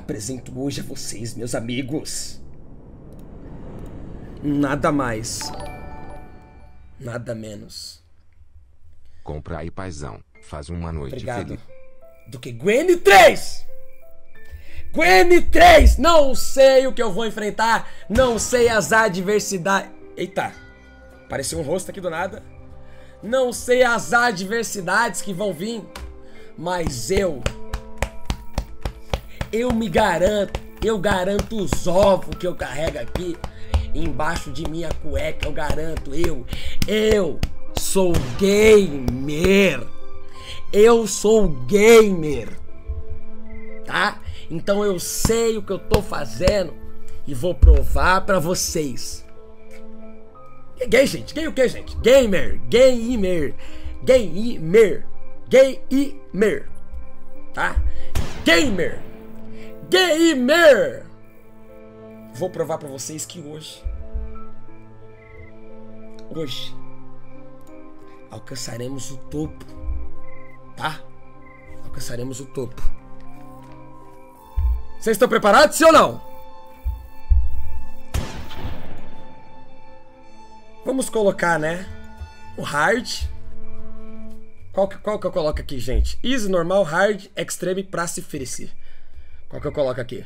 apresento hoje a vocês, meus amigos. Nada mais. Nada menos. Compra aí, paizão. Faz uma noite Obrigado. feliz. Do que Gwen 3! Gwen 3! Não sei o que eu vou enfrentar. Não sei as adversidades. Eita. Apareceu um rosto aqui do nada. Não sei as adversidades que vão vir. Mas eu me garanto. Eu garanto os ovos que eu carrego aqui embaixo de minha cueca. Eu garanto. Eu sou gamer. Eu sou gamer. Tá? Então eu sei o que eu tô fazendo e vou provar pra vocês. Gay, gente? Gay o que, gente? Gamer. Gamer. Gamer. Gamer. Tá? Gamer. Gamer. Vou provar pra vocês que hoje alcançaremos o topo. Tá? Alcançaremos o topo. Vocês estão preparados, sim ou não? Vamos colocar, né? O hard. Qual que eu coloco aqui, gente? Easy, normal, hard, extreme, pacifist. Qual que eu coloco aqui?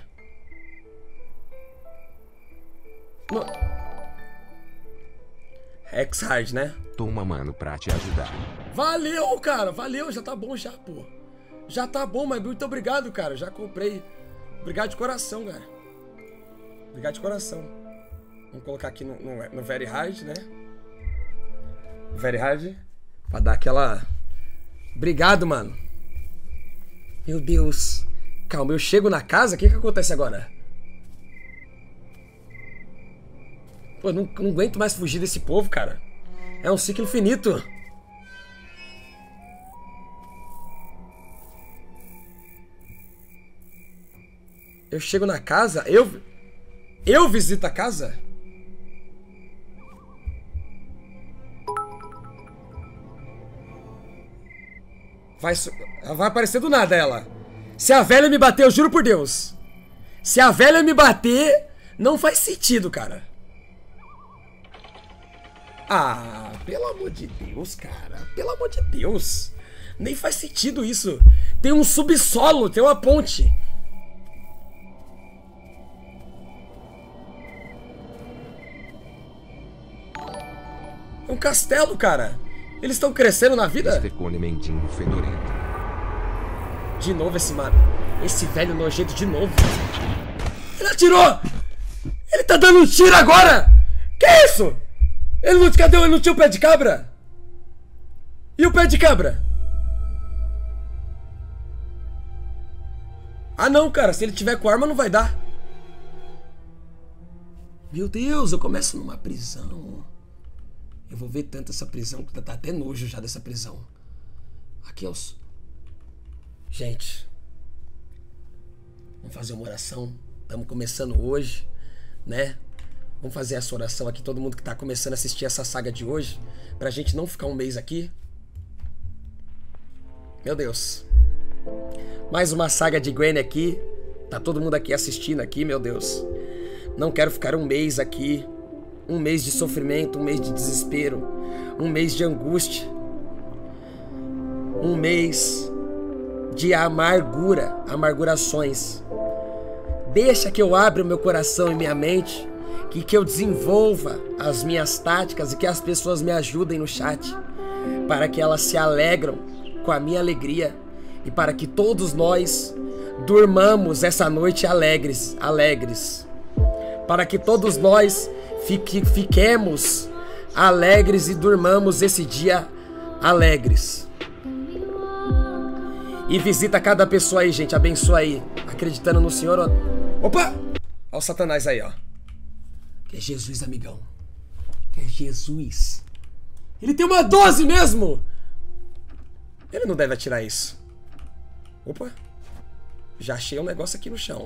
No... X-hard, né? Toma, mano, pra te ajudar. Valeu, cara. Valeu. Já tá bom já, pô. Já tá bom, mas muito obrigado, cara. Já comprei. Obrigado de coração, cara. Obrigado de coração. Vamos colocar aqui no Very Hard, né? Very Hard. Pra dar aquela... Obrigado, mano. Meu Deus. Calma, eu chego na casa, o que acontece agora? Pô, não aguento mais fugir desse povo, cara. É um ciclo infinito. Eu chego na casa, eu visito a casa? Vai aparecer do nada ela. Se a velha me bater, eu juro por Deus. Se a velha me bater, não faz sentido, cara. Ah, pelo amor de Deus, cara. Pelo amor de Deus. Nem faz sentido isso. Tem um subsolo, tem uma ponte. É um castelo, cara. Eles estão crescendo na vida? Este cone mendigo fedorento. De novo esse mano. Esse velho nojento de novo. Ele atirou! Ele tá dando um tiro agora! Que isso? Ele não, cadê? Ele não tinha o pé de cabra? E o pé de cabra? Ah não, cara. Se ele tiver com arma não vai dar. Meu Deus, eu começo numa prisão. Eu vou ver tanto essa prisão que tá até nojo já dessa prisão. Aqui é os... Gente, vamos fazer uma oração. Estamos começando hoje, né? Vamos fazer essa oração aqui, todo mundo que tá começando a assistir essa saga de hoje, pra gente não ficar um mês aqui. Meu Deus. Mais uma saga de Gwen aqui. Tá todo mundo aqui assistindo aqui, meu Deus. Não quero ficar um mês aqui. Um mês de sofrimento, um mês de desespero, um mês de angústia, um mês de amargura, amargurações. Deixa que eu abra o meu coração e minha mente, que eu desenvolva as minhas táticas e que as pessoas me ajudem no chat, para que elas se alegram com a minha alegria e para que todos nós durmamos essa noite alegres, para que todos nós fiquemos alegres e durmamos esse dia alegres. E visita cada pessoa aí, gente. Abençoa aí. Acreditando no Senhor. Opa! Olha o Satanás aí, ó. Que é Jesus, amigão. Que é Jesus. Ele tem uma 12 mesmo! Ele não deve atirar isso. Opa! Já achei um negócio aqui no chão.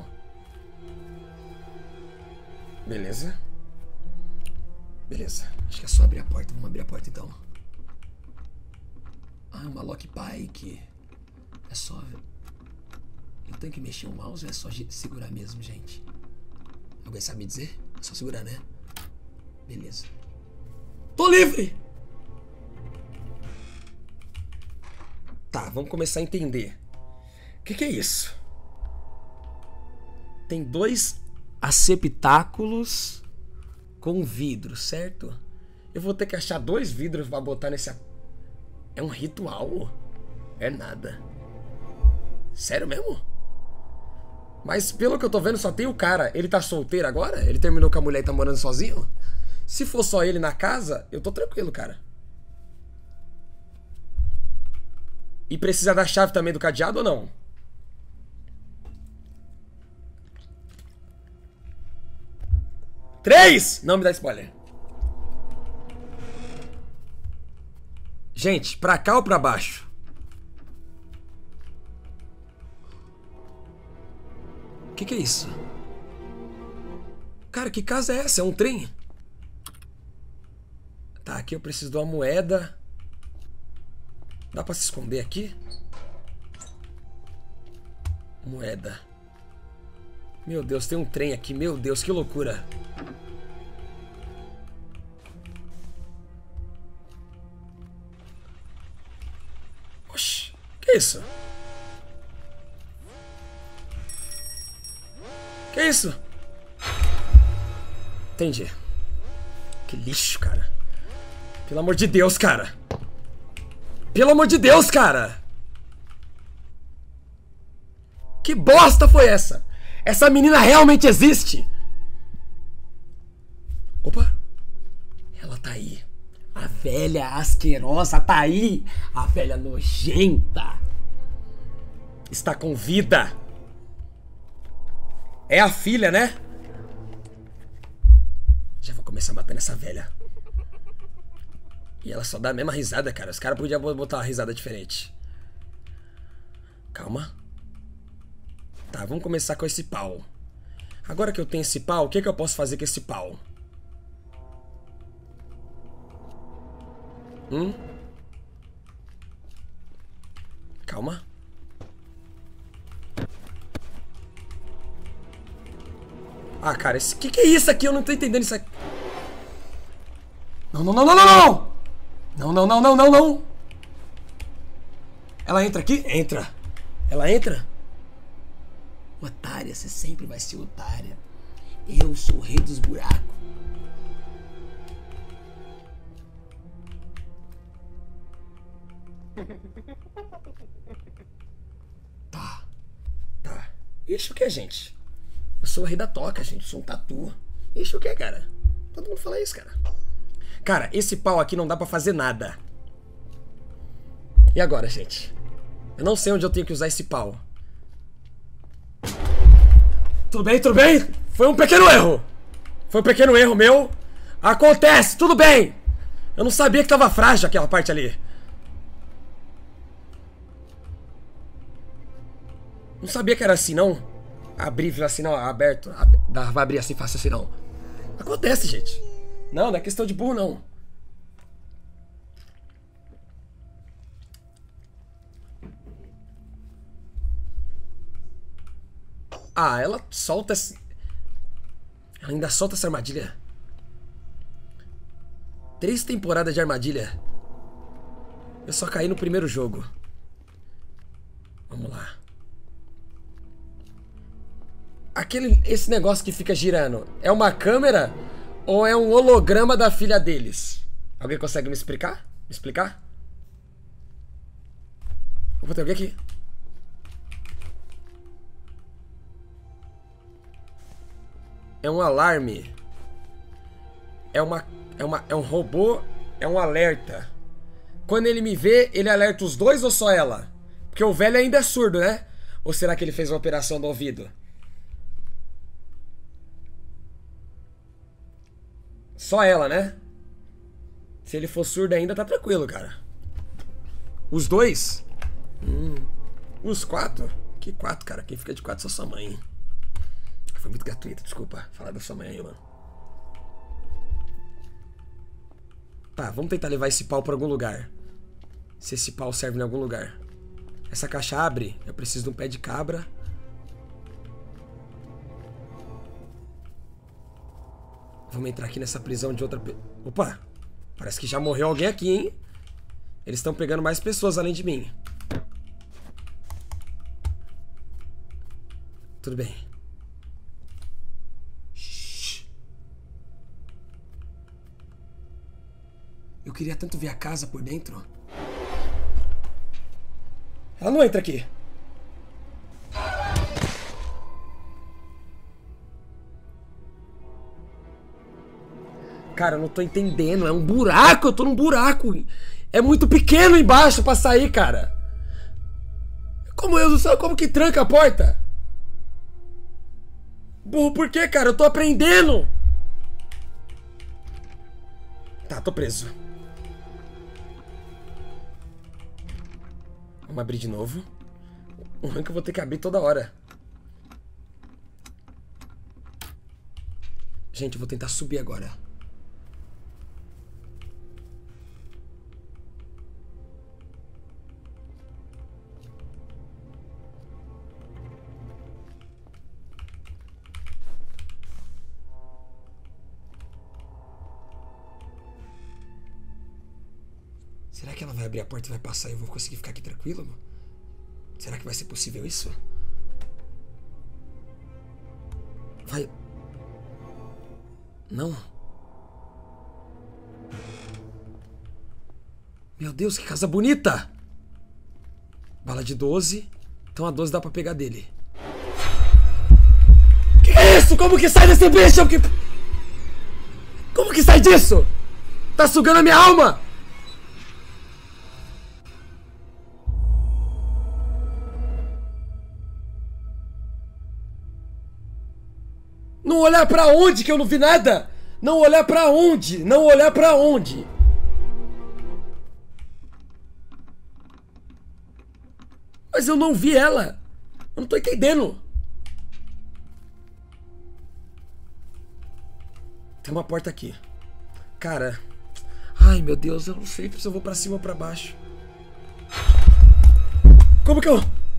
Beleza. Beleza. Acho que é só abrir a porta. Vamos abrir a porta então. Ah, uma lockpike. É só... Eu tenho que mexer o mouse ou é só segurar mesmo, gente? Alguém sabe me dizer? É só segurar, né? Beleza. Tô livre! Tá, vamos começar a entender. O que é isso? Tem 2 aceptáculos com vidro, certo? Eu vou ter que achar 2 vidros pra botar nesse... É um ritual? É nada. Sério mesmo? Mas pelo que eu tô vendo só tem o cara. Ele tá solteiro agora? Ele terminou com a mulher e tá morando sozinho? Se for só ele na casa, eu tô tranquilo, cara. E precisa da chave também do cadeado ou não? Três! Não me dá spoiler. Gente, pra cá ou pra baixo? O que é isso? Cara, que casa é essa? É um trem? Tá, aqui eu preciso de uma moeda. Dá pra se esconder aqui? Moeda. Meu Deus, tem um trem aqui. Meu Deus, que loucura. Oxi, que isso? Que isso? Entendi. Que lixo, cara. Pelo amor de Deus, cara. Pelo amor de Deus, cara. Que bosta foi essa? Essa menina realmente existe? Opa. Ela tá aí. A velha asquerosa tá aí. A velha nojenta. Está com vida. É a filha, né? Já vou começar matando essa velha. E ela só dá a mesma risada, cara. Os caras podiam botar uma risada diferente. Calma. Tá, vamos começar com esse pau. Agora que eu tenho esse pau, o que eu posso fazer com esse pau? Calma. Ah, cara, que é isso aqui? Eu não tô entendendo isso aqui. Não, não, não, não, não, não! Não, não, não, não, não, não! Ela entra aqui? Entra. Ela entra? Otária, você sempre vai ser otária. Eu sou o rei dos buracos. Tá. Tá. Isso o que, gente? Eu sou o rei da toca, gente. Eu sou um tatu. Isso o que, cara? Todo mundo fala isso, cara. Cara, esse pau aqui não dá pra fazer nada. E agora, gente? Eu não sei onde eu tenho que usar esse pau. Tudo bem, tudo bem? Foi um pequeno erro. Foi um pequeno erro meu. Acontece, tudo bem. Eu não sabia que tava frágil aquela parte ali. Não sabia que era assim, não. Abrir assim, não, aberto. Vai abrir assim fácil assim, não. Acontece, gente. Não, não é questão de burro, não. Ah, ela solta essa... Ela ainda solta essa armadilha. 3 temporadas de armadilha. Eu só caí no primeiro jogo. Vamos lá. Esse negócio que fica girando é uma câmera ou é um holograma da filha deles? Alguém consegue me explicar? Me explicar? Vou ter alguém aqui. É um alarme. É um robô. É um alerta. Quando ele me vê, ele alerta os dois ou só ela? Porque o velho ainda é surdo, né? Ou será que ele fez uma operação do ouvido? Só ela, né? Se ele for surdo ainda, tá tranquilo, cara. Os dois? Os 4? Que 4, cara? Quem fica de 4 é sua mãe. Foi muito gratuito, desculpa falar da sua mãe aí, mano. Tá, vamos tentar levar esse pau pra algum lugar. Se esse pau serve em algum lugar. Essa caixa abre. Eu preciso de um pé de cabra. Vamos entrar aqui nessa prisão de outra... Opa! Parece que já morreu alguém aqui, hein? Eles estão pegando mais pessoas além de mim. Tudo bem. Shhh. Eu queria tanto ver a casa por dentro. Ela não entra aqui. Cara, eu não tô entendendo. É um buraco. Eu tô num buraco. É muito pequeno embaixo pra sair, cara. Como eu não sei como que tranca a porta? Burro, por quê, cara? Eu tô aprendendo. Tá, tô preso. Vamos abrir de novo. O rank eu vou ter que abrir toda hora. Gente, eu vou tentar subir agora. Será que ela vai abrir a porta e vai passar e eu vou conseguir ficar aqui tranquilo? Será que vai ser possível isso? Vai... Não. Meu Deus, que casa bonita! Bala de 12. Então a 12 dá pra pegar dele. Que é isso? Como que sai desse bicho? Como que sai disso? Tá sugando a minha alma! Não olhar pra onde que eu não vi nada? Não olhar pra onde? Não olhar pra onde? Mas eu não vi ela. Eu não tô entendendo. Tem uma porta aqui. Cara. Ai, meu Deus, eu não sei se eu vou pra cima ou pra baixo. Como que eu...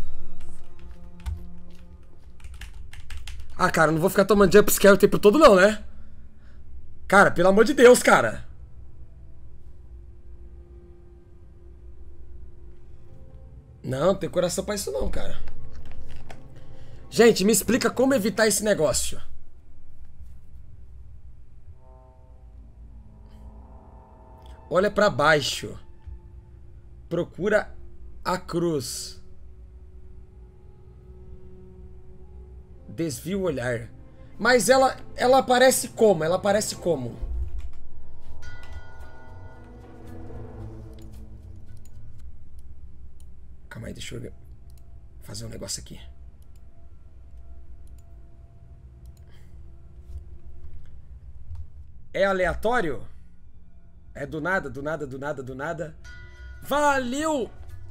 Ah, cara, não vou ficar tomando jumpscare o tempo todo não, né? Cara, pelo amor de Deus, cara. Não, não tem coração pra isso não, cara. Gente, me explica como evitar esse negócio. Olha pra baixo. Procura a cruz. Desvia o olhar. Mas ela aparece como? Ela aparece como? Calma aí, deixa eu fazer um negócio aqui. É aleatório? É do nada, do nada, do nada, do nada. Valeu!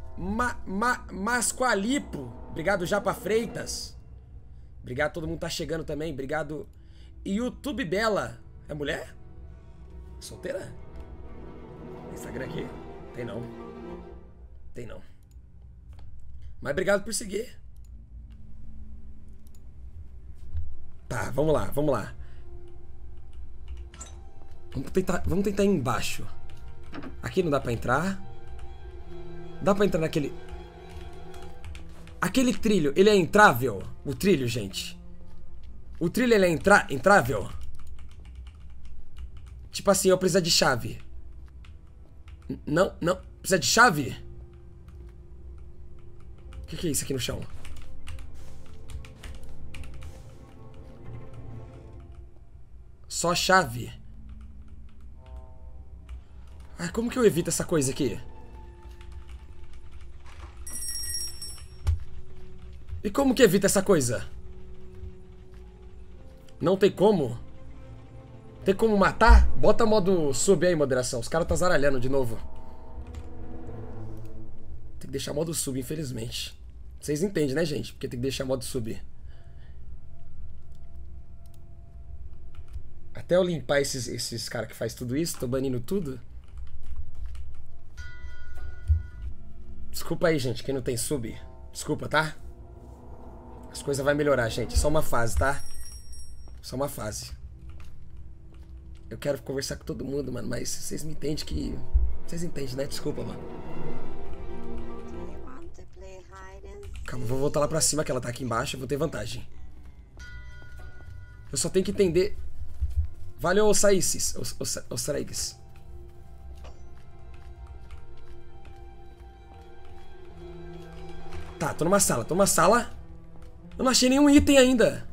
Masqualipo. Obrigado, Japa Freitas. Obrigado, todo mundo tá chegando também. Obrigado. YouTube Bela. É mulher? Solteira? Tem Instagram aqui? Tem não. Tem não. Mas obrigado por seguir. Tá, vamos lá, vamos lá. Vamos tentar ir embaixo. Aqui não dá pra entrar. Dá pra entrar naquele... Aquele trilho, ele é entrável? O trilho, gente. O trilho, ele é entrável? Tipo assim, eu preciso de chave. Não, não. Precisa de chave? O que é isso aqui no chão? Só chave. Ah, como que eu evito essa coisa aqui? E como que evita essa coisa? Não tem como? Tem como matar? Bota modo sub aí, moderação. Os caras tá zaralhando de novo. Tem que deixar modo sub, infelizmente. Vocês entendem, né, gente? Porque tem que deixar modo sub. Até eu limpar esses caras que faz tudo isso, tô banindo tudo. Desculpa aí, gente, quem não tem sub. Desculpa, tá? As coisas vão melhorar, gente. É só uma fase, tá? Só uma fase. Eu quero conversar com todo mundo, mano, mas vocês me entendem que... Vocês entendem, né? Desculpa, mano. Calma, eu vou voltar lá pra cima, que ela tá aqui embaixo. Eu vou ter vantagem. Eu só tenho que entender... Valeu, Osaisis. Osraigues. Tá, tô numa sala, tô numa sala. Eu não achei nenhum item ainda.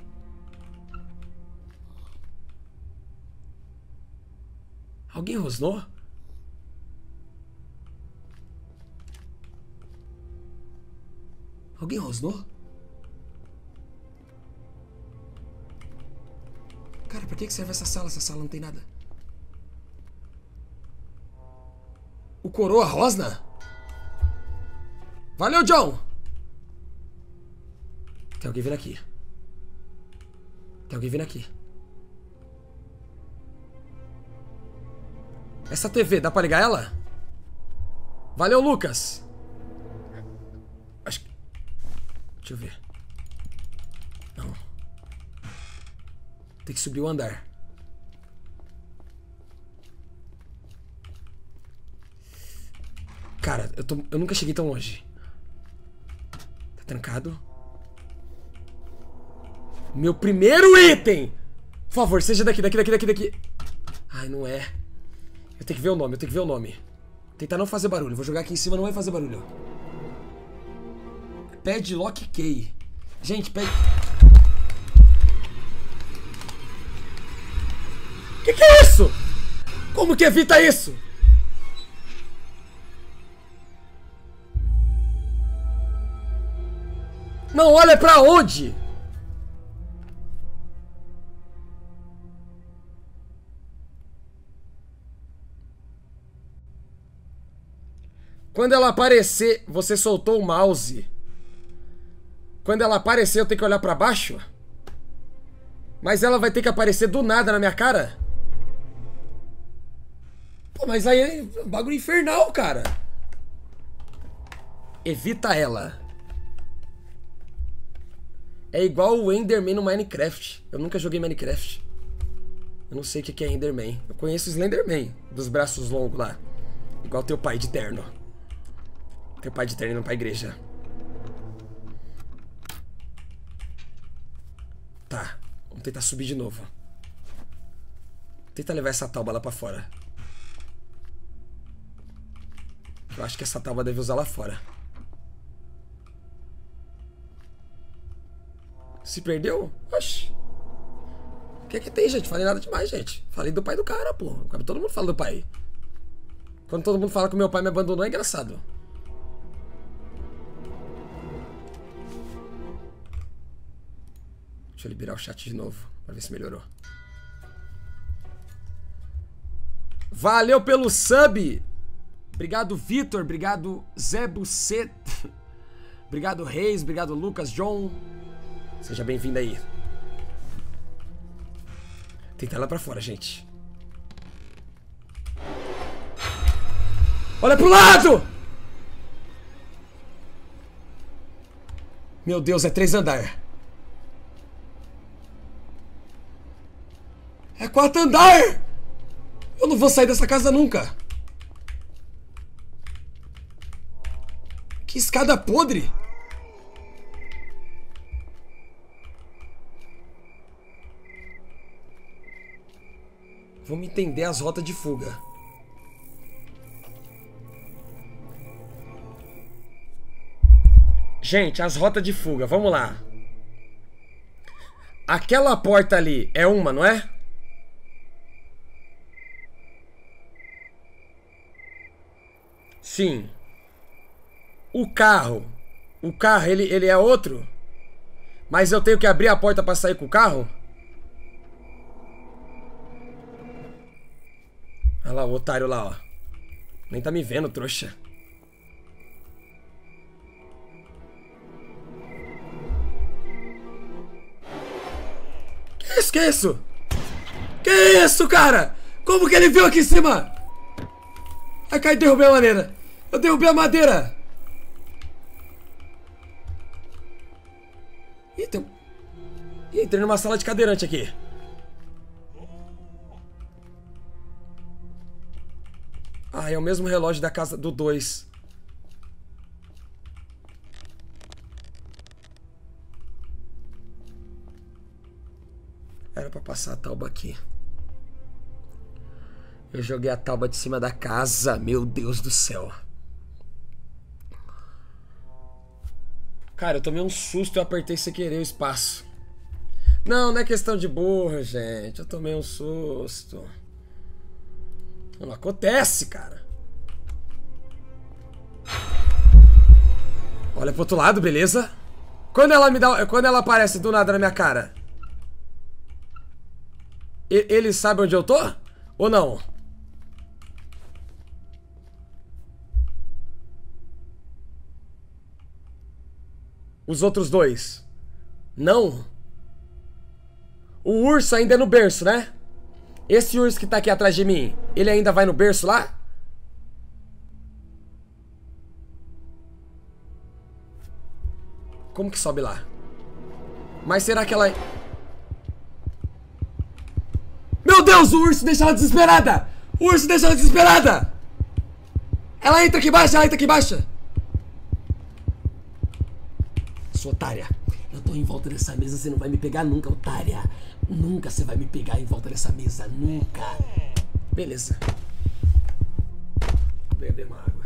Alguém rosnou? Alguém rosnou? Cara, pra que serve essa sala? Essa sala não tem nada. O coroa rosna? Valeu, John! Tem alguém vindo aqui. Tem alguém vindo aqui. Essa TV, dá pra ligar ela? Valeu, Lucas! Acho que... Deixa eu ver. Não. Tem que subir o andar. Cara, eu nunca cheguei tão longe. Tá trancado. Meu primeiro item! Por favor, seja daqui. Ai, não é. Eu tenho que ver o nome, Tentar não fazer barulho. Vou jogar aqui em cima, não vai fazer barulho. Padlock Key. Gente, Que é isso? Como que evita isso? Não olha pra onde? Quando ela aparecer, você soltou o mouse. Quando ela aparecer, eu tenho que olhar pra baixo? Mas ela vai ter que aparecer do nada na minha cara? Pô, mas aí é um bagulho infernal, cara. Evita ela. É igual o Enderman no Minecraft. Eu nunca joguei Minecraft. Eu não sei o que é Enderman. Eu conheço o Slenderman, dos braços longos lá. Igual teu pai de terno. Teu pai de terno indo pra igreja. Tá, vamos tentar subir de novo. Tenta levar essa tábua lá pra fora. Eu acho que essa tábua deve usar lá fora. Se perdeu? Oxi. O que é que tem, gente? Falei nada demais, gente. Falei do pai do cara, pô. Todo mundo fala do pai. Quando todo mundo fala que o meu pai me abandonou, é engraçado. Deixa eu liberar o chat de novo, pra ver se melhorou. Valeu pelo sub! Obrigado, Vitor. Obrigado, Zé Bucet. Obrigado, Reis. Obrigado, Lucas, John. Seja bem-vindo aí. Tenta ir lá pra fora, gente. Olha pro lado! Meu Deus, é 3 andar. É 4 andar! Eu não vou sair dessa casa nunca. Que escada podre! Vamos entender as rotas de fuga. Gente, as rotas de fuga, vamos lá. Aquela porta ali é uma, não é? Sim. O carro, ele é outro? Mas eu tenho que abrir a porta pra sair com o carro? Olha lá o otário lá, ó. Nem tá me vendo, trouxa. Que isso? Que isso, cara? Como que ele viu aqui em cima? Ai, cai, derrubei a madeira. Eu derrubei a madeira. Ih, tem... Ih, entrei numa sala de cadeirante aqui. Ah, é o mesmo relógio da casa do 2. Era pra passar a tauba aqui. Eu joguei a tauba de cima da casa. Meu Deus do céu. Cara, eu tomei um susto e eu apertei sem querer o espaço. Não, não é questão de burro, gente. Eu tomei um susto. Não acontece, cara. Olha pro outro lado, beleza? Quando ela aparece do nada na minha cara, ele sabe onde eu tô? Ou não? Os outros dois? Não? O urso ainda é no berço, né? Esse urso que tá aqui atrás de mim, ele ainda vai no berço lá? Como que sobe lá? Mas será que ela... Meu Deus, o urso deixa ela desesperada! O urso deixa ela desesperada! Ela entra aqui embaixo, ela entra aqui embaixo! Sua otária, eu tô em volta dessa mesa, você não vai me pegar nunca, otária. Nunca você vai me pegar em volta dessa mesa, nunca. Beleza. Vou beber uma água.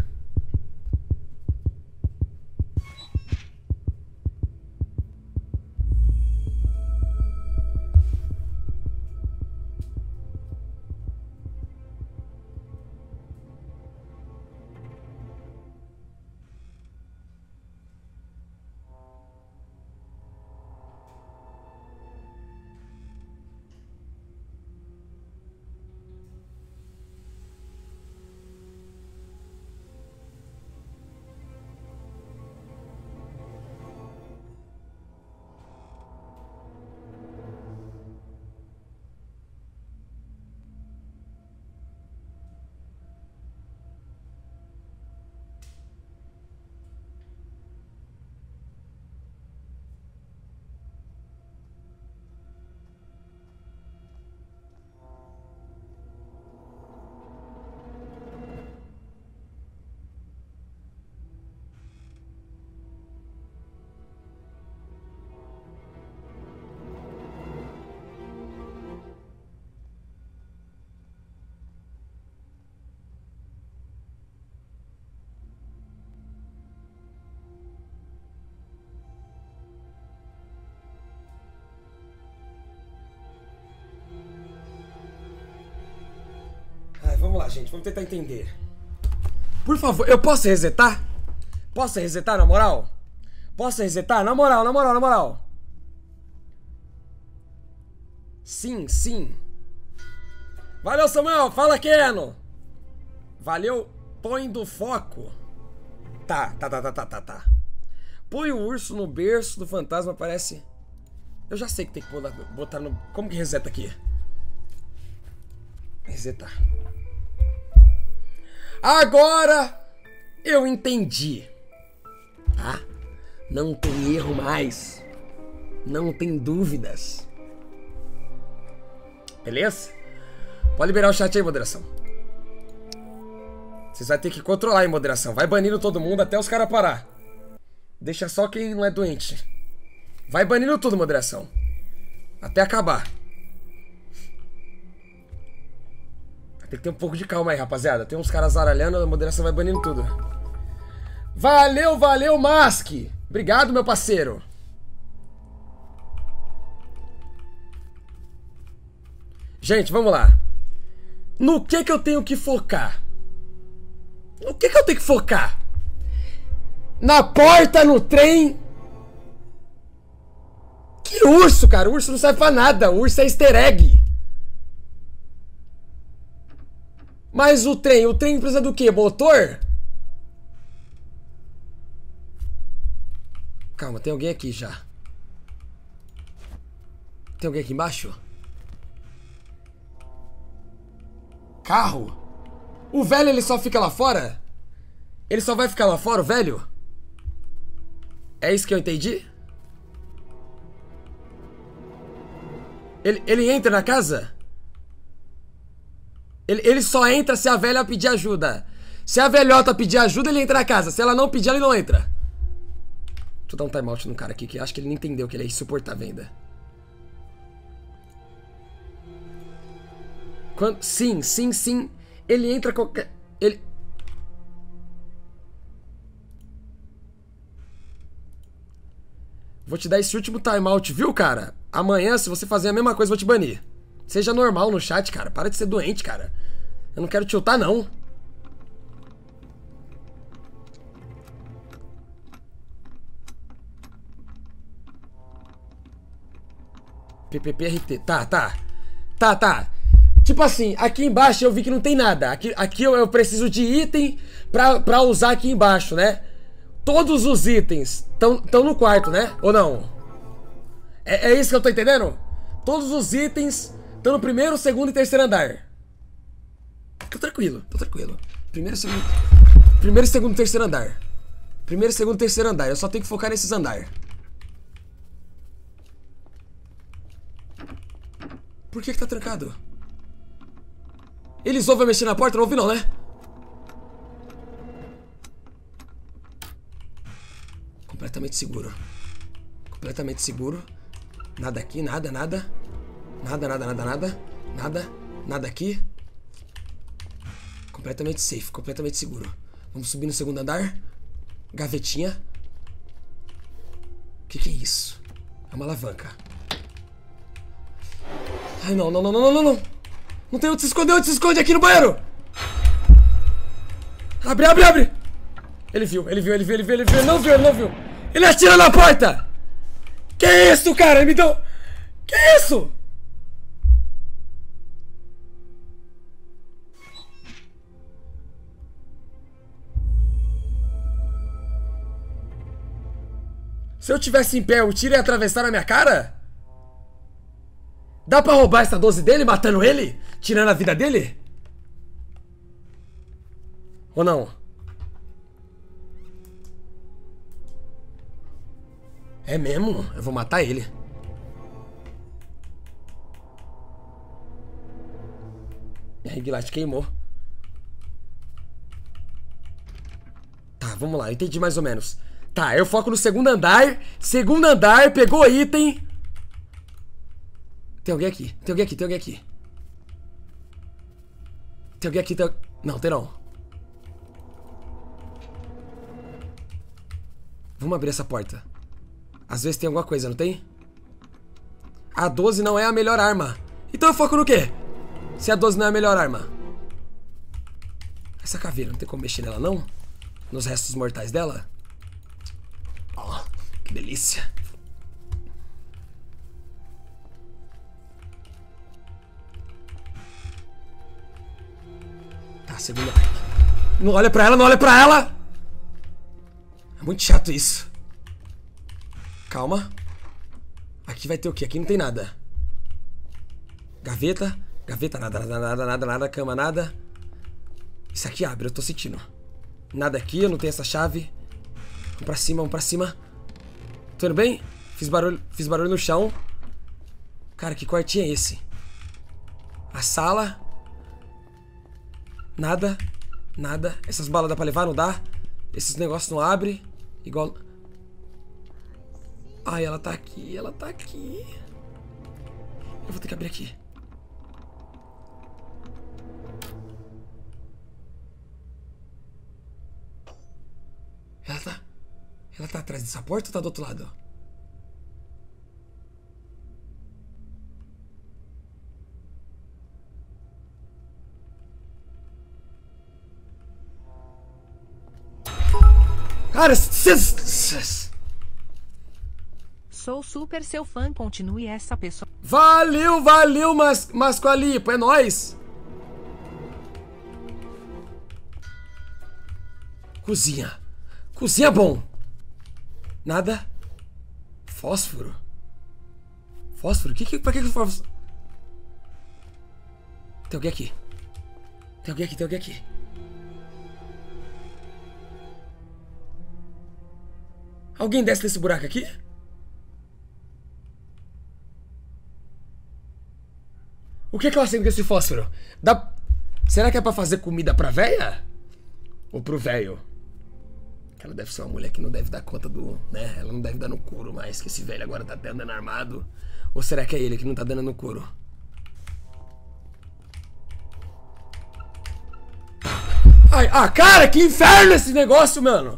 Vamos lá, gente. Vamos tentar entender. Por favor, eu posso resetar? Posso resetar, na moral? Posso resetar? Na moral, na moral, na moral. Sim, sim. Valeu, Samuel. Fala, Keno. Valeu. Põe do foco. Tá. Põe o urso no berço do fantasma, parece... Eu já sei que tem que botar no... Como que reseta aqui? Resetar. Agora eu entendi. Tá? Não tem erro mais. Não tem dúvidas. Beleza? Pode liberar o chat aí, moderação. Vocês vão ter que controlar aí, moderação. Vai banindo todo mundo até os caras parar. Deixa só quem não é doente. Vai banindo tudo, moderação. Até acabar. Tem que ter um pouco de calma aí, rapaziada. Tem uns caras zaralhando, a moderação vai banindo tudo. Valeu, valeu, Mask. Obrigado, meu parceiro. Gente, vamos lá. No que eu tenho que focar? No que eu tenho que focar? Na porta, no trem? Que urso, cara? O urso não serve pra nada. O urso é easter egg. Mas o trem precisa do quê? Motor? Calma, tem alguém aqui já. Tem alguém aqui embaixo? Carro? O velho, ele só fica lá fora? Ele só vai ficar lá fora, o velho? É isso que eu entendi? Ele entra na casa? Ele só entra se a velha pedir ajuda. Se a velhota pedir ajuda, ele entra na casa. Se ela não pedir, ele não entra. Deixa eu dar um timeout no cara aqui, que eu acho que ele não entendeu que ele é insuportável ainda. Sim. Ele entra qualquer... Ele... Vou te dar esse último timeout, viu, cara? Amanhã, se você fazer a mesma coisa, eu vou te banir. Seja normal no chat, cara. Para de ser doente, cara. Eu não quero te ultar, não. PPPRT. Tá. Tipo assim, aqui embaixo eu vi que não tem nada. Aqui eu preciso de item pra usar aqui embaixo, né? Todos os itens estão no quarto, né? Ou não? É isso que eu tô entendendo? Todos os itens estão no primeiro, segundo e terceiro andar. Tô tranquilo. Primeiro, segundo, terceiro andar. Primeiro, segundo, terceiro andar. Eu só tenho que focar nesses andares. Por que tá trancado? Eles ouvem mexer na porta? Não ouvi não, né? Completamente seguro. Nada aqui, nada. Nada aqui. Completamente safe, completamente seguro. Vamos subir no segundo andar. Gavetinha. O que é isso? É uma alavanca. Ai, não. Não tem onde se esconde aqui no banheiro. Abre. Ele viu. Ele não viu. Ele atira na porta. Que isso, cara? Ele me deu... Que isso? Se eu tivesse em pé, o tiro ia atravessar na minha cara? Dá pra roubar essa 12 dele, matando ele? Tirando a vida dele? Ou não? É mesmo? Eu vou matar ele. Minha ring light queimou. Tá, vamos lá, entendi mais ou menos. Tá, eu foco no segundo andar. Segundo andar, pegou item. Tem alguém aqui. Não, tem não. Vamos abrir essa porta. Às vezes tem alguma coisa, não tem? A 12 não é a melhor arma. Então eu foco no quê? Se a 12 não é a melhor arma. Essa caveira, não tem como mexer nela, não? Nos restos mortais dela? Ó, que delícia. Tá, segunda. Não olha pra ela! É muito chato isso. Calma. Aqui vai ter o quê? Aqui não tem nada. Gaveta, nada. Cama, nada. Isso aqui abre, eu tô sentindo. Nada aqui, eu não tenho essa chave. Vamos pra cima. Tô indo bem? Fiz barulho no chão. Cara, que quartinho é esse? A sala. Nada. Essas balas dá pra levar? Não dá? Esses negócios não abrem. Igual... Ai, ela tá aqui. Eu vou ter que abrir aqui. Ela tá atrás dessa porta ou tá do outro lado? Cara, Sou super seu fã, continue essa pessoa. Valeu, Masqualipo, é nóis. Cozinha bom. Nada. Fósforo. Pra que fósforo? Tem alguém aqui. Alguém desce nesse buraco aqui? O que eu acendo com esse fósforo? Será que é pra fazer comida pra véia? Ou pro velho? Ela deve ser uma mulher que não deve dar conta do... né? Ela não deve dar no couro mais, que esse velho agora tá até andando armado. Ou será que é ele que não tá dando no couro? Ai, ah, cara, que inferno esse negócio, mano!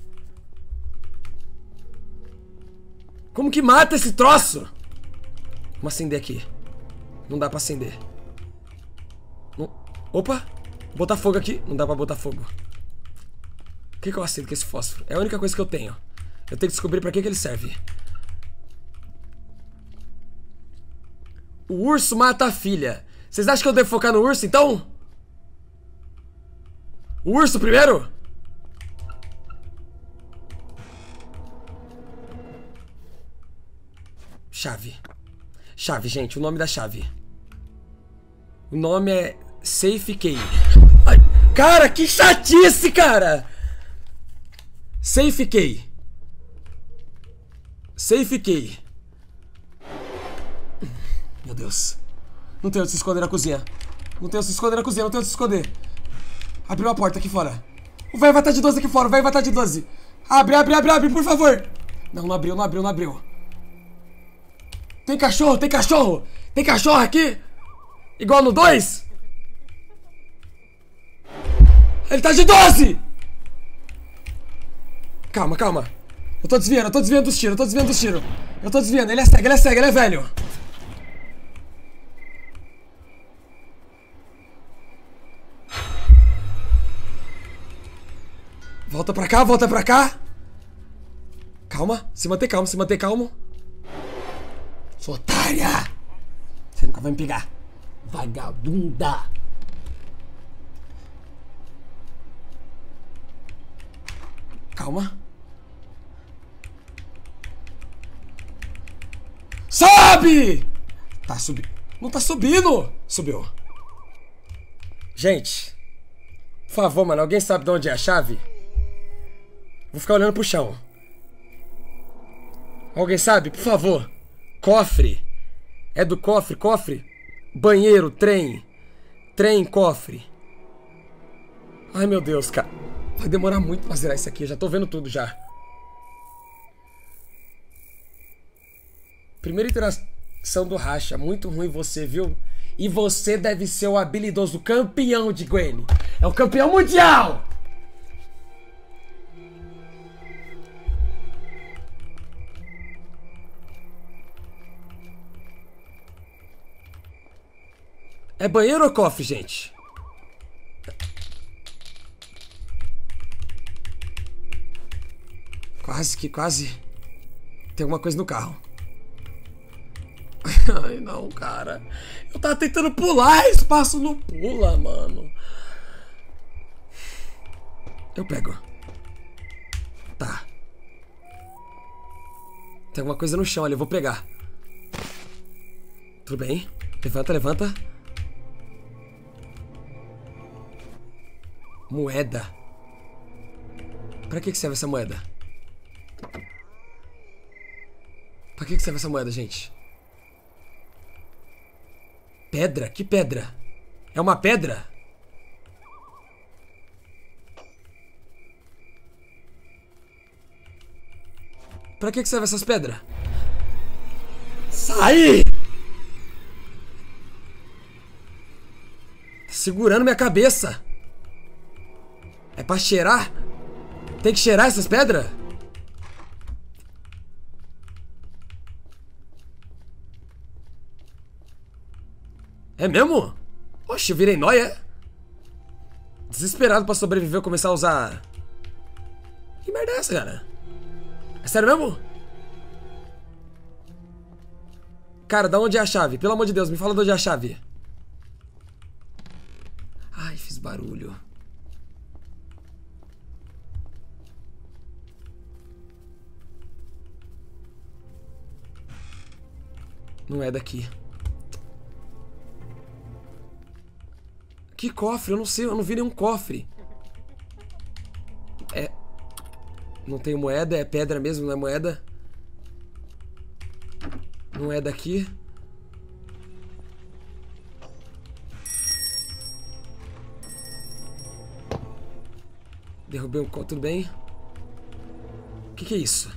Como que mata esse troço? Vamos acender aqui. Não dá pra acender. Não... Opa! Botar fogo aqui. Não dá pra botar fogo. O que eu acendo com esse fósforo? É a única coisa que eu tenho. Eu tenho que descobrir pra que ele serve. O urso mata a filha. Vocês acham que eu devo focar no urso, então? O urso primeiro? Chave. Chave, gente. O nome da chave. O nome é Safe Key. Ai, cara, que chatice, cara! Safe Key. Safe Key. Meu Deus. Não tem onde se esconder na cozinha. Não tem onde se esconder na cozinha. Não tem onde se esconder. Abriu a porta aqui fora. O velho vai estar de 12 aqui fora. O velho vai estar de 12. Abre, abre, abre, abre, por favor. Não, não abriu, não abriu, não abriu. Tem cachorro, tem cachorro. Tem cachorro aqui. Igual no 2. Ele tá de 12. Calma, calma. Eu tô desviando dos tiros, eu tô desviando dos tiros. Eu tô desviando, ele é cego, ele é cego, ele é velho. Volta pra cá, volta pra cá. Calma, se manter calmo, se manter calmo. Sua otária. Você nunca vai me pegar. Vagabunda. Calma. Sobe! Tá subindo. Não tá subindo. Subiu. Gente. Por favor, mano. Alguém sabe de onde é a chave? Vou ficar olhando pro chão. Alguém sabe? Por favor. Cofre. É do cofre, cofre. Banheiro, trem. Trem, cofre. Ai, meu Deus, cara. Vai demorar muito pra zerar isso aqui. Eu já tô vendo tudo já. Primeira interação do Racha. Muito ruim você, viu? E você deve ser o habilidoso campeão de Gwen. É o campeão mundial! É banheiro ou cofre, gente? Quase que, quase. Tem alguma coisa no carro. Ai, não, cara. Eu tava tentando pular, espaço não pula, mano. Eu pego. Tá. Tem alguma coisa no chão ali, eu vou pegar. Tudo bem. Levanta, levanta. Moeda. Pra que serve essa moeda? Pra que serve essa moeda, gente? Pedra? Que pedra? É uma pedra? Pra que serve essas pedras? Sai! Tá segurando minha cabeça. É pra cheirar? Tem que cheirar essas pedras? É mesmo? Oxe, eu virei nóia. Desesperado pra sobreviver, eu começar a usar... Que merda é essa, cara? É sério mesmo? Cara, da onde é a chave? Pelo amor de Deus, me fala de onde é a chave. Ai, fiz barulho. Não é daqui. Que cofre? Eu não sei, eu não vi nenhum cofre. É... Não tem moeda, é pedra mesmo, não é moeda. Não é daqui. Derrubei um copo, tudo bem? O que é isso?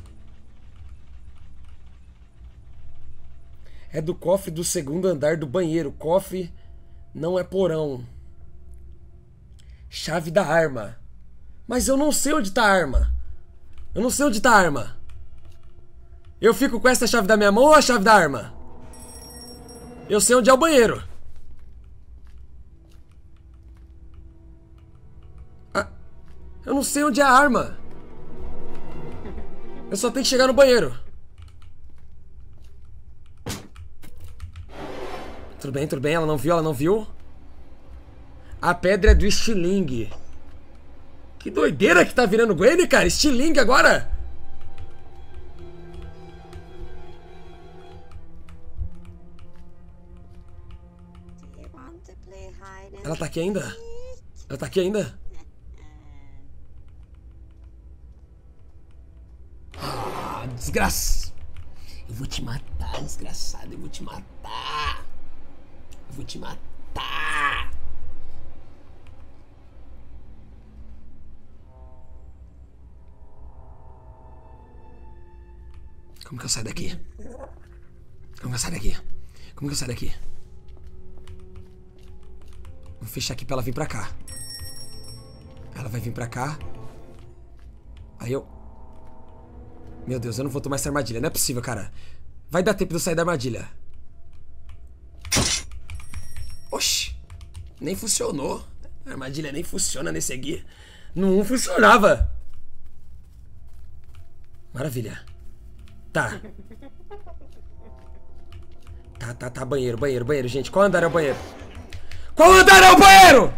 É do cofre do segundo andar do banheiro. Cofre não é porão. Chave da arma. Mas eu não sei onde tá a arma. Eu não sei onde tá a arma. Eu fico com essa chave da minha mão ou a chave da arma? Eu sei onde é o banheiro. Eu não sei onde é a arma. Eu só tenho que chegar no banheiro. Tudo bem, ela não viu. A pedra é do estilingue. Que doideira que tá virando Gwen, cara. Estilingue agora. Ela tá aqui ainda? Ela tá aqui ainda? Ah, desgraça. Eu vou te matar, desgraçado. Eu vou te matar. Eu vou te matar. Como que eu saio daqui? Como que eu saio daqui? Como que eu saio daqui? Vou fechar aqui pra ela vir pra cá. Ela vai vir pra cá. Aí eu... Meu Deus, eu não vou tomar essa armadilha. Não é possível, cara. Vai dar tempo de eu sair da armadilha. Oxi. Nem funcionou. A armadilha nem funciona nesse aqui. Não funcionava. Maravilha. Tá. Tá. Banheiro, gente. Qual andar é o banheiro? Qual andar é o banheiro?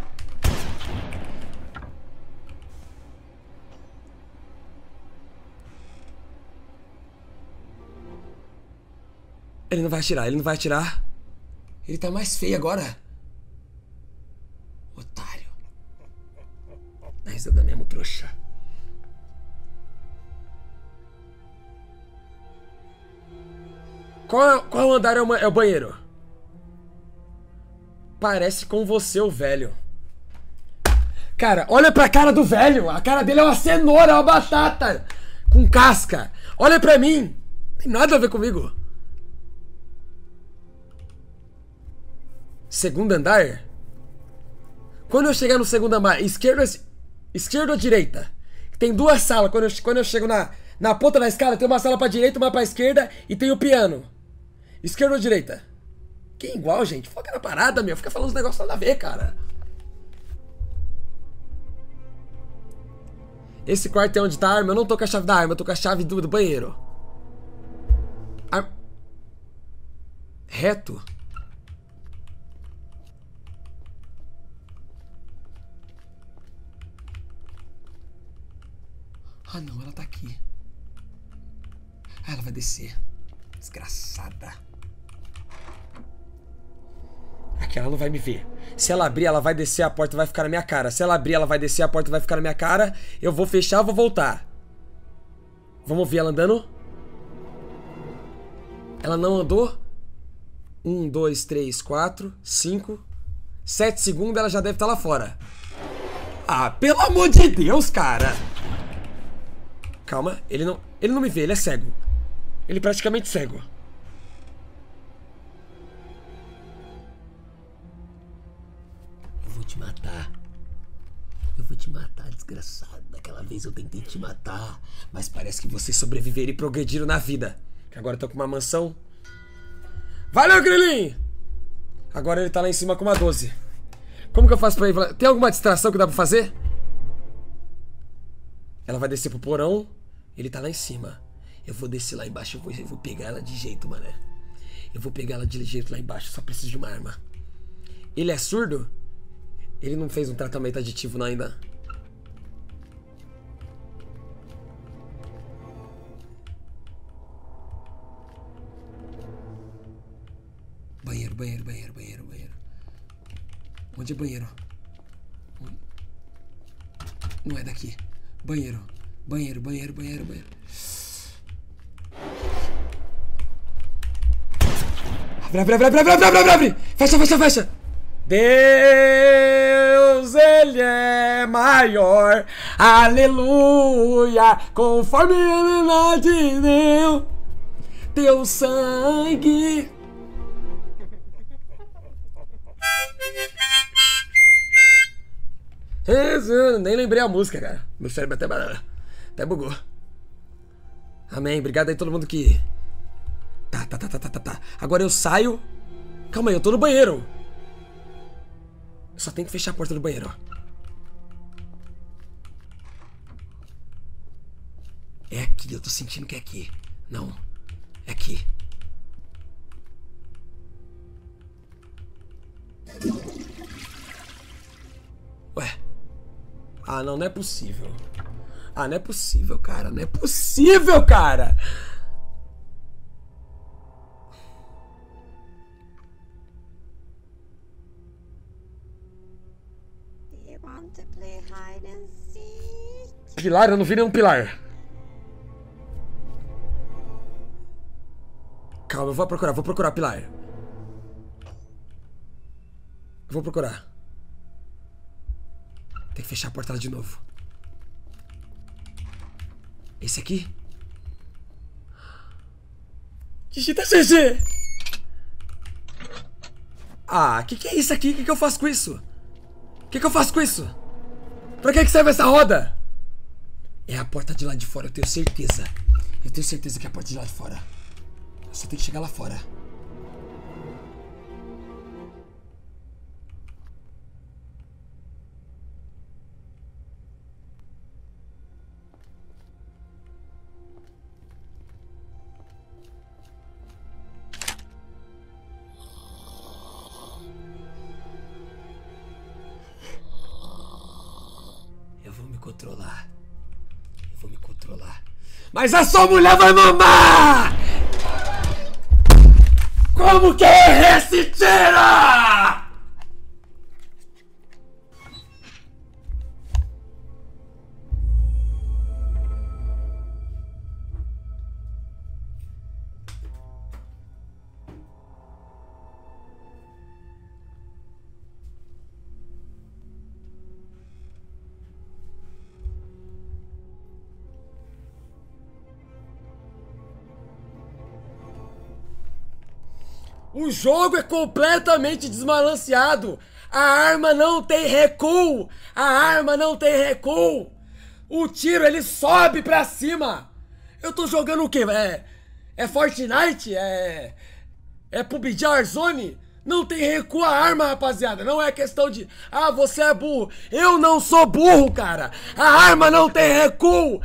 Ele não vai atirar. Ele tá mais feio agora. Otário. Dá risada mesmo, trouxa. Qual andar é o banheiro? Parece com você, o velho. Cara, olha pra cara do velho. A cara dele é uma cenoura, é uma batata com casca. Olha pra mim. Não tem nada a ver comigo. Segundo andar? Quando eu chegar no segundo andar, esquerda ou direita? Tem duas salas. Quando eu chego na ponta da escada, tem uma sala pra direita, uma pra esquerda e tem o piano. Esquerda ou direita? Que é igual, gente. Foca na parada, meu. Fica falando uns negócios nada a ver, cara. Esse quarto é onde tá a arma. Eu não tô com a chave da arma, eu tô com a chave do banheiro. Reto? Ah, não, ela tá aqui. Ah, ela vai descer. Desgraçada. Aqui, ela não vai me ver. Se ela abrir, ela vai descer, a porta vai ficar na minha cara. Se ela abrir, ela vai descer, a porta vai ficar na minha cara. Eu vou fechar, eu vou voltar. Vamos ver ela andando? Ela não andou? 1, 2, 3, 4, 5, 7 segundos, ela já deve estar lá fora. Ah, pelo amor de Deus, cara. Calma, ele não me vê, ele é cego. Ele é praticamente cego. Eu vou te matar. Eu vou te matar, desgraçado. Daquela vez eu tentei te matar, mas parece que vocês sobreviveram e progrediram na vida. Que agora eu tô com uma mansão. Valeu, Grilinho! Agora ele tá lá em cima com uma 12. Como que eu faço pra ir? Tem alguma distração que dá pra fazer? Ela vai descer pro porão. Ele tá lá em cima. Eu vou descer lá embaixo. Eu vou pegar ela de jeito, mané. Eu vou pegar ela de jeito lá embaixo. Só preciso de uma arma. Ele é surdo? Ele não fez um tratamento aditivo não, ainda. Banheiro. Onde é banheiro? Não é daqui. Banheiro. Abre. Fecha. Deus Deus, ele é maior. Aleluia. Conforme a verdade de Deus, teu sangue. Nem lembrei a música, cara. Meu cérebro até bugou. Amém. Obrigado aí todo mundo que... Tá. Agora eu saio. Calma aí, eu tô no banheiro. Eu só tenho que fechar a porta do banheiro, ó. É aqui, eu tô sentindo que é aqui. Não, é aqui. Ué. Ah, não é possível. Ah, não é possível, cara. Não é possível, cara. Pilar? Eu não vi nenhum pilar. Calma, eu vou procurar pilar. Eu vou procurar. Tem que fechar a porta lá de novo. Esse aqui? Digita GG! Ah, que é isso aqui? Que eu faço com isso? Que eu faço com isso? Pra que serve essa roda? É a porta de lá de fora, eu tenho certeza. Eu tenho certeza que é a porta de lá de fora. Eu só tenho que chegar lá fora. Eu vou me controlar. Mas a sua mulher vai mamar! Como que é esse tiro? O jogo é completamente desbalanceado. A arma não tem recuo. O tiro, ele sobe pra cima. Eu tô jogando o quê? É Fortnite? É PUBG Warzone? Não tem recuo a arma, rapaziada. Não é questão de... Ah, você é burro. Eu não sou burro, cara. A arma não tem recuo.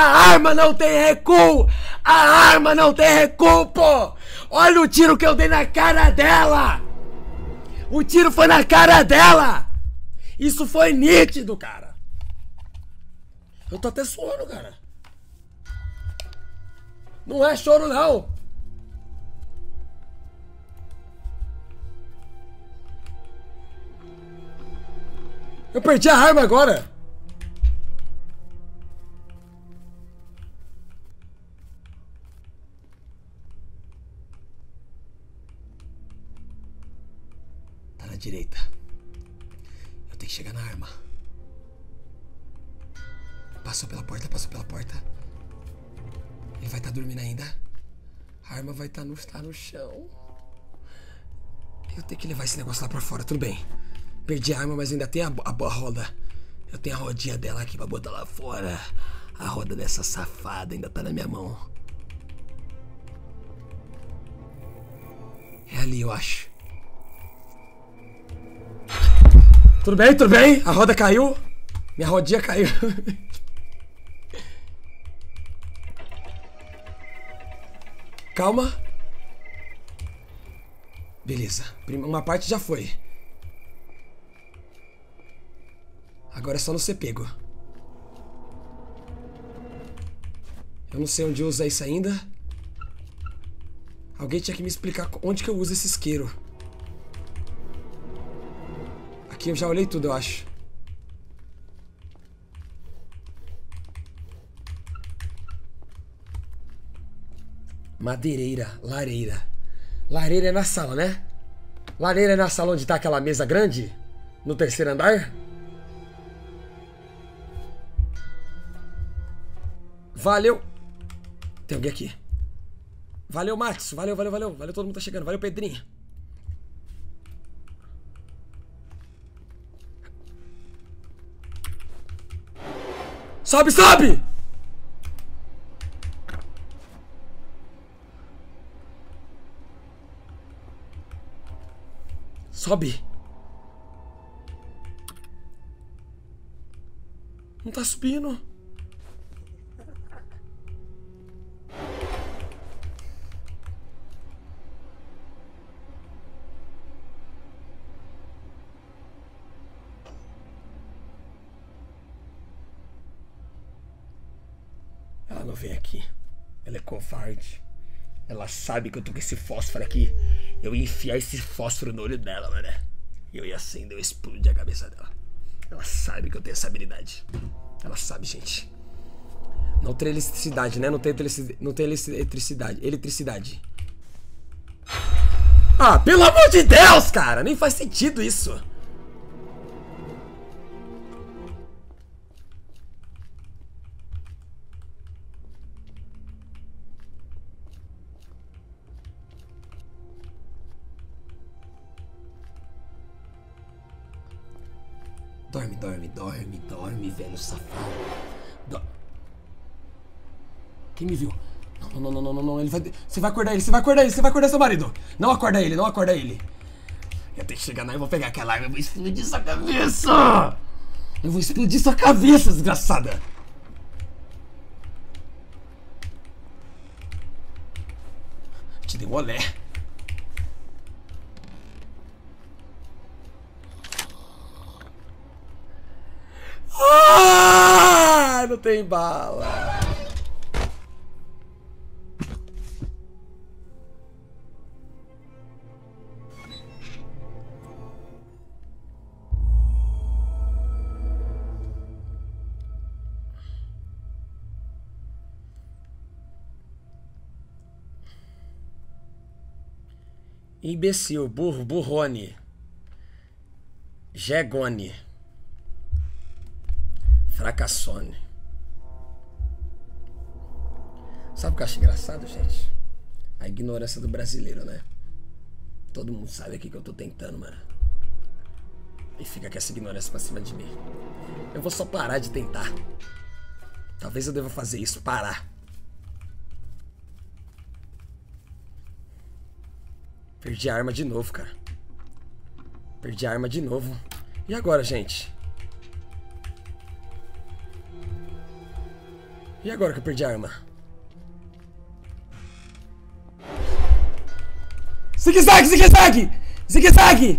Pô. Olha o tiro que eu dei na cara dela. O tiro foi na cara dela. Isso foi nítido, cara. Eu tô até suando, cara. Não é choro, não. Eu perdi a arma agora. Tá na direita. Eu tenho que chegar na arma. Passou pela porta. Ele vai estar dormindo ainda. A arma vai estar no chão. Eu tenho que levar esse negócio lá pra fora, tudo bem. Perdi a arma, mas ainda tem a roda. Eu tenho a rodinha dela aqui pra botar lá fora. A roda dessa safada ainda tá na minha mão. É ali, eu acho. Tudo bem? A roda caiu. Minha rodinha caiu. Calma. Beleza. Uma parte já foi. Agora é só não ser pego. Eu não sei onde usa isso ainda. Alguém tinha que me explicar onde que eu uso esse isqueiro. Aqui eu já olhei tudo, eu acho. Madeireira, lareira. Lareira é na sala, né? Lareira é na sala onde tá aquela mesa grande? No terceiro andar? Valeu. Tem alguém aqui. Valeu, Max. Valeu, valeu, valeu. Valeu, todo mundo tá chegando. Valeu, Pedrinho. Sobe, sobe! Sobe. Não tá subindo. Ela não vem aqui. Ela é covarde. Ela sabe que eu tô com esse fósforo aqui. Eu ia enfiar esse fósforo no olho dela, mano. Eu ia acender, eu ia explodir a cabeça dela. Ela sabe que eu tenho essa habilidade. Ela sabe, gente. Não tem eletricidade, né? Não tem eletricidade. Eletricidade. Ah, pelo amor de Deus, cara! Nem faz sentido isso. Dorme, dorme, dorme, dorme, velho safado. Quem me viu? Não, não, não, não, não, não. Ele vai... Você vai acordar ele, você vai acordar ele, você vai acordar seu marido. Não acorda ele, não acorda ele. Eu tenho que chegar lá e vou pegar aquela arma, eu vou explodir sua cabeça. Eu vou explodir sua cabeça, desgraçada. Te dei um olé. Ah, não tem bala. Imbecil, burro, burrone. Jegone. Fracassone. Sabe o que eu acho engraçado, gente? A ignorância do brasileiro, né? Todo mundo sabe aqui que eu tô tentando, mano. E fica com essa ignorância pra cima de mim. Eu vou só parar de tentar. Talvez eu deva fazer isso, parar. Perdi a arma de novo, cara. Perdi a arma de novo. E agora, gente? E agora que eu perdi a arma? Zigue-zague, zigue-zague! Zigue-zague!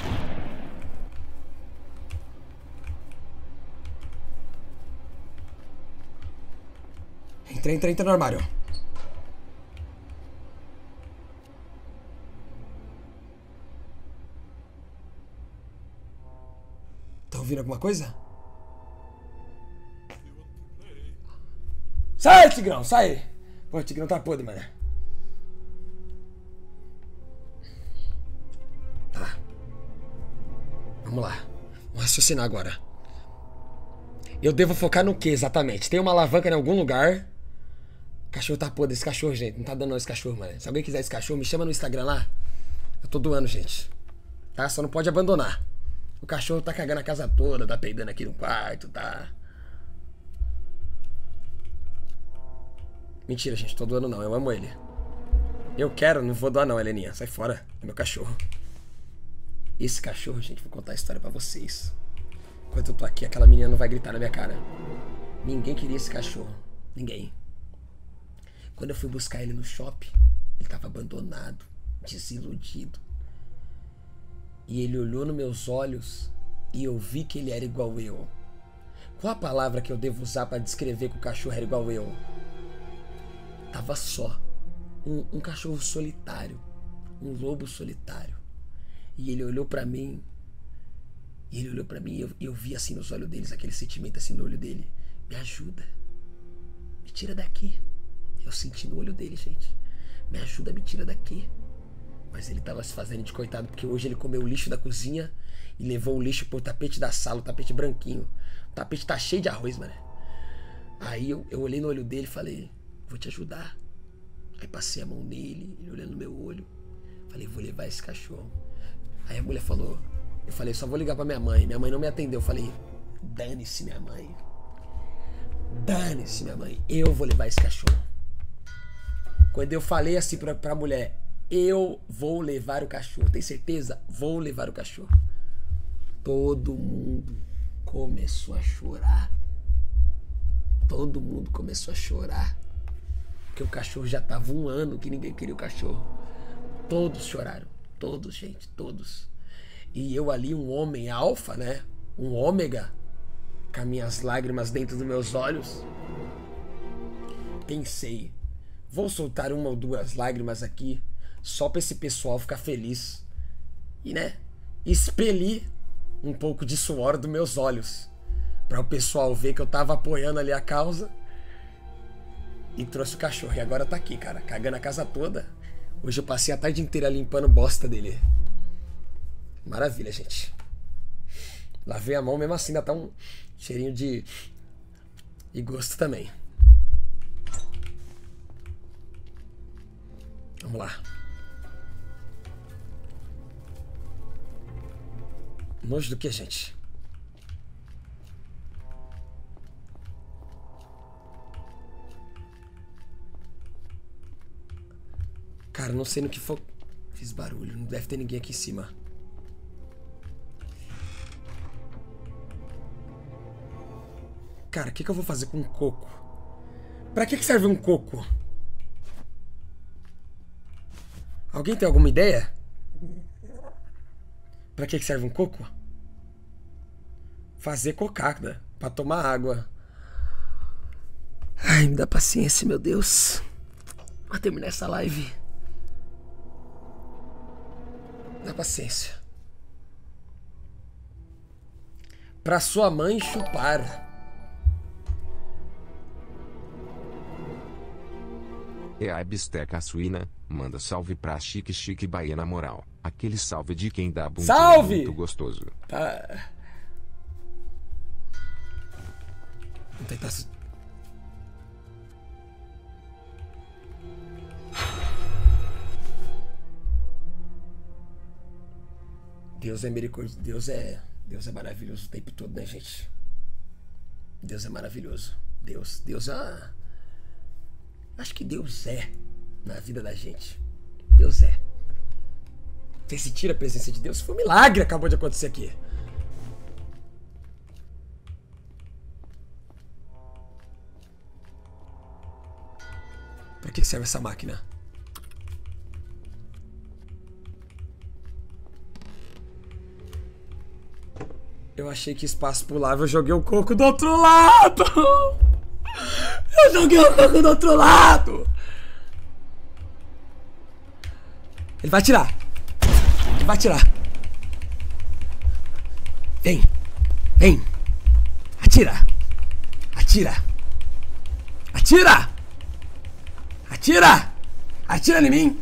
Entra no armário. Tá ouvindo alguma coisa? Sai, Tigrão, sai! Pô, o Tigrão tá podre, mano. Tá. Vamos lá. Vamos raciocinar agora. Eu devo focar no que exatamente? Tem uma alavanca em algum lugar. O cachorro tá podre, esse cachorro, gente. Não tá dando não esse cachorro, mano. Se alguém quiser esse cachorro, me chama no Instagram lá. Eu tô doando, gente. Tá? Só não pode abandonar. O cachorro tá cagando a casa toda, tá peidando aqui no quarto, tá... Mentira, gente, tô doando não, eu amo ele. Eu quero, não vou doar não, Heleninha. Sai fora, é meu cachorro. Esse cachorro, gente, vou contar a história pra vocês. Enquanto eu tô aqui, aquela menina não vai gritar na minha cara. Ninguém queria esse cachorro. Ninguém. Quando eu fui buscar ele no shopping, ele tava abandonado, desiludido. E ele olhou nos meus olhos e eu vi que ele era igual eu. Qual a palavra que eu devo usar pra descrever que o cachorro era igual eu? Tava só. Um cachorro solitário. Um lobo solitário. E ele olhou pra mim. E ele olhou pra mim e eu vi assim nos olhos deles, aquele sentimento assim no olho dele. Me ajuda. Me tira daqui. Eu senti no olho dele, gente. Me ajuda, me tira daqui. Mas ele tava se fazendo de coitado, porque hoje ele comeu o lixo da cozinha e levou o lixo pro tapete da sala, o tapete branquinho. O tapete tá cheio de arroz, mano. Aí eu olhei no olho dele e falei, vou te ajudar. Aí passei a mão nele, ele olhando no meu olho. Falei, vou levar esse cachorro. Aí a mulher falou, eu falei, só vou ligar pra minha mãe. Minha mãe não me atendeu. Eu falei, dane-se minha mãe. Dane-se minha mãe. Eu vou levar esse cachorro. Quando eu falei assim pra mulher, eu vou levar o cachorro. Tem certeza? Vou levar o cachorro. Todo mundo começou a chorar. Todo mundo começou a chorar. Porque o cachorro já tava 1 ano que ninguém queria o cachorro. Todos choraram. Todos, gente. Todos. E eu ali, um homem alfa, né? Um ômega. Com as minhas lágrimas dentro dos meus olhos. Pensei. Vou soltar 1 ou 2 lágrimas aqui. Só pra esse pessoal ficar feliz. E, né? Expeli um pouco de suor dos meus olhos. Pra o pessoal ver que eu tava apoiando ali a causa. E trouxe o cachorro. E agora tá aqui, cara. Cagando a casa toda. Hoje eu passei a tarde inteira limpando bosta dele. Maravilha, gente. Lavei a mão, mesmo assim ainda tá um cheirinho de... E gosto também. Vamos lá. Nojo do que, gente? Cara, não sei no que foi. Fiz barulho, não deve ter ninguém aqui em cima. Cara, o que eu vou fazer com um coco? Pra que serve um coco? Alguém tem alguma ideia? Pra que serve um coco? Fazer cocada, pra tomar água. Ai, me dá paciência, meu Deus. Vou terminar essa live. Dá paciência. Pra sua mãe chupar. É a bisteca suína, manda salve pra Chique Chique Bahia na moral. Aquele salve de quem dá bundinha Salve! muito gostoso. Tá. Vou tentar... Deus é misericórdia. Deus é maravilhoso o tempo todo, né, gente? Deus é maravilhoso. Deus é... Acho que Deus é na vida da gente. Deus é. Você se tira a presença de Deus. Foi um milagre que acabou de acontecer aqui. Pra que serve essa máquina? Eu achei que espaço pulava, eu joguei o coco do outro lado! Eu joguei o coco do outro lado! Ele vai atirar! Ele vai atirar! Vem! Vem! Atira! Atira! Atira! Atira! Atira em mim!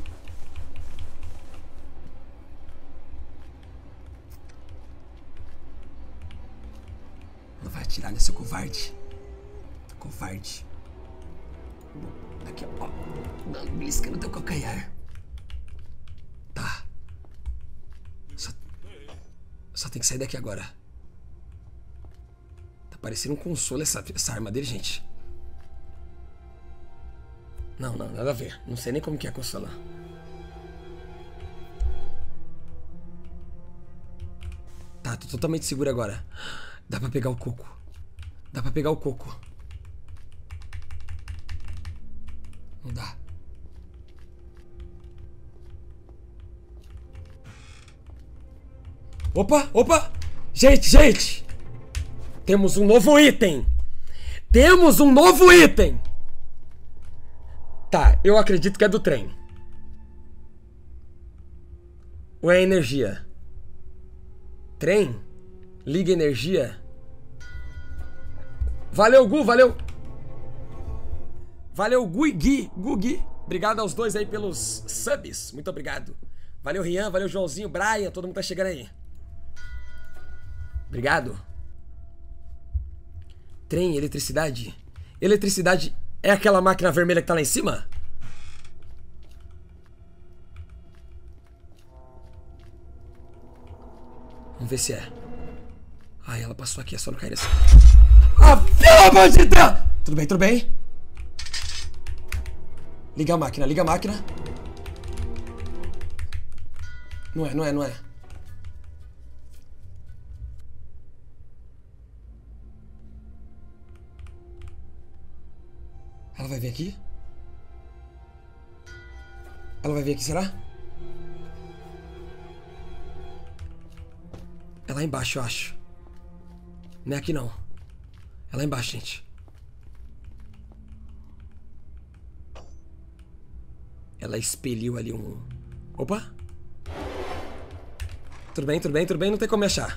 Não vai atirar, né, seu covarde? Covarde. Aqui, ó. Não, belisca no teu calcanhar. Tá. Só tem que sair daqui agora. Tá parecendo um consolo essa arma dele, gente. Não, nada a ver. Não sei nem como que é consolar. Tá, tô totalmente seguro agora. Dá pra pegar o coco. Dá pra pegar o coco. Não dá. Opa, opa! Gente! Temos um novo item! Temos um novo item! Tá, eu acredito que é do trem. Ou é energia? Trem? Liga energia? Valeu, Gu, valeu! Valeu, Guigui, Gugi. Obrigado aos dois aí pelos subs. Muito obrigado. Valeu, Rian, valeu, Joãozinho, Brian. Todo mundo tá chegando aí. Obrigado. Trem, eletricidade. Eletricidade é aquela máquina vermelha que tá lá em cima? Vamos ver se é. Ai, ela passou aqui, é só não cair assim. Ah, pelo amor de Deus! Tudo bem, tudo bem? Liga a máquina, liga a máquina. Não é, não é, não é. Ela vai vir aqui? Ela vai vir aqui, será? É lá embaixo, eu acho. Não é aqui, não. É lá embaixo, gente. Ela expeliu ali um... Opa! Tudo bem, tudo bem, tudo bem. Não tem como me achar.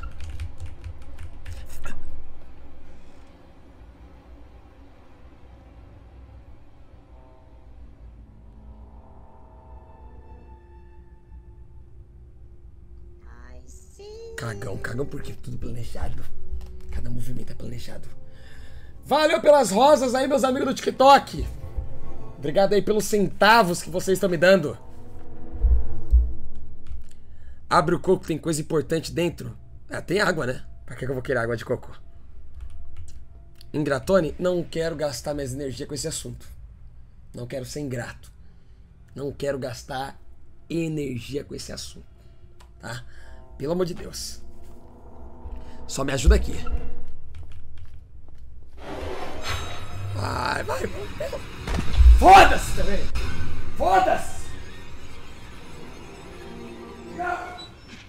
Cagão, cagão porque tudo planejado. Cada movimento é planejado. Valeu pelas rosas aí, meus amigos do TikTok. Obrigado aí pelos centavos que vocês estão me dando. Abre o coco, tem coisa importante dentro. Ah, tem água, né? Pra que eu vou querer água de coco? Ingratone? Não quero gastar minhas energias com esse assunto. Não quero ser ingrato. Não quero gastar energia com esse assunto. Tá? Pelo amor de Deus. Só me ajuda aqui. Vai, vai. Foda-se também. Foda-se. Não.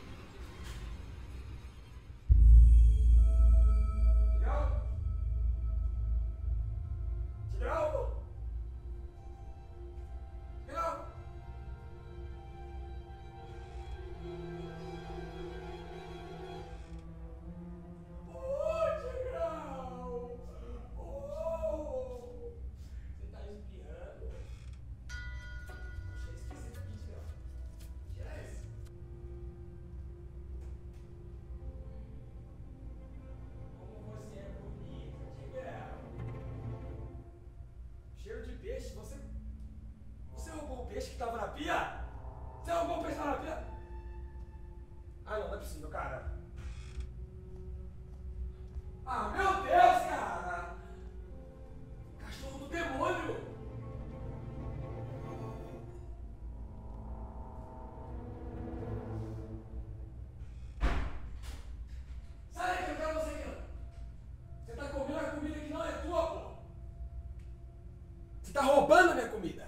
Você roubou o peixe que tava na pia? Você roubou o peixe que tava na pia? Ah, não é possível, cara. Ah, meu Deus, cara! Cachorro do demônio! Sai daqui, eu quero você aqui. Você tá comendo a comida que não é tua, pô! Você tá roubando a minha comida!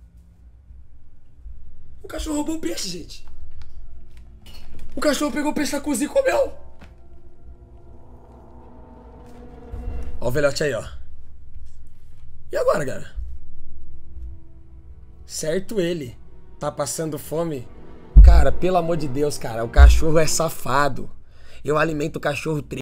O cachorro roubou o peixe, gente. O cachorro pegou o peixe da cozinha e comeu. Ó o velhote aí, ó. E agora, cara? Certo ele. Tá passando fome. Cara, pelo amor de Deus, cara. O cachorro é safado. Eu alimento o cachorro